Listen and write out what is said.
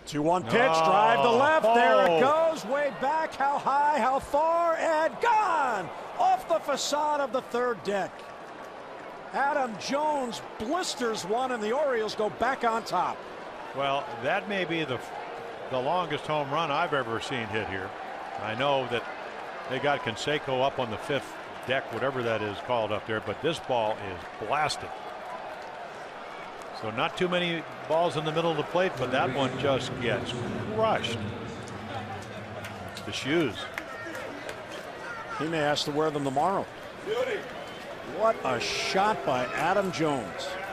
2-1 pitch, drive to left. There it goes, way back. How high, how far, and gone off the facade of the third deck. Adam Jones blisters one, and the Orioles go back on top. Well, that may be the longest home run I've ever seen hit here. I know that they got Canseco up on the fifth deck, whatever that is called up there, but this ball is blasted. So not too many balls in the middle of the plate, but that one just gets crushed. The shoes. He may ask to wear them tomorrow. What a shot by Adam Jones.